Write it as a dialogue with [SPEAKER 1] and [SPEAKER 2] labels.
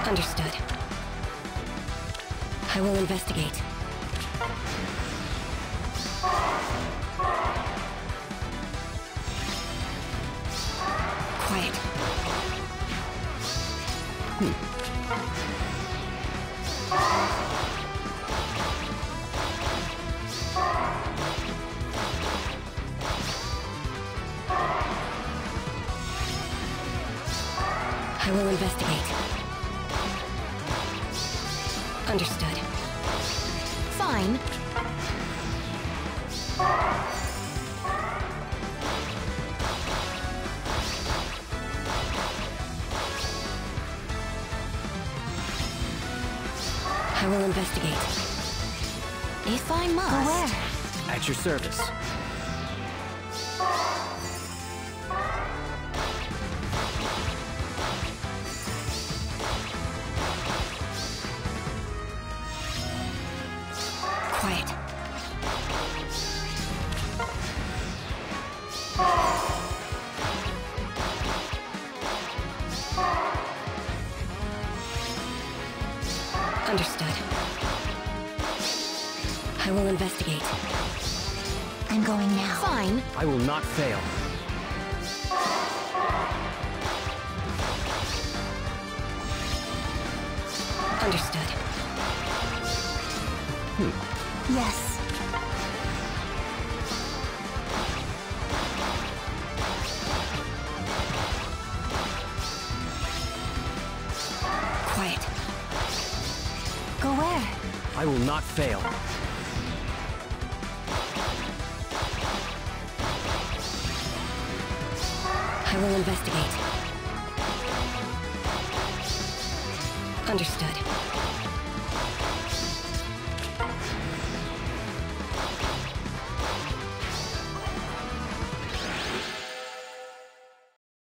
[SPEAKER 1] Understood. I will investigate. Quiet. I will investigate. Understood.
[SPEAKER 2] Fine.
[SPEAKER 1] I will investigate.
[SPEAKER 2] If I must.
[SPEAKER 1] Go where?
[SPEAKER 3] At your service.
[SPEAKER 1] Quiet. Understood. I will investigate.
[SPEAKER 2] I'm going now. Fine.
[SPEAKER 3] I will not fail.
[SPEAKER 1] Understood.
[SPEAKER 2] Yes.
[SPEAKER 1] Quiet.
[SPEAKER 2] Go where?
[SPEAKER 3] I will not fail.
[SPEAKER 1] I will investigate. Understood.